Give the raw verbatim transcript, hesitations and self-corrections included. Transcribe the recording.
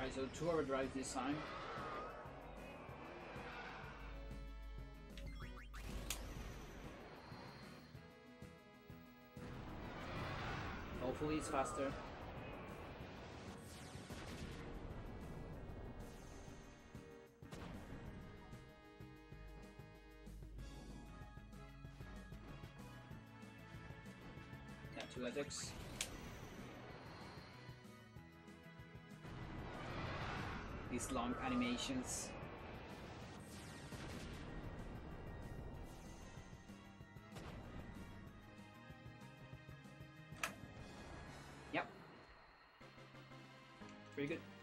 Alright, so two overdrives this time. Hopefully it's faster. Yeah, two attacks. These long animations. Yep. Pretty good.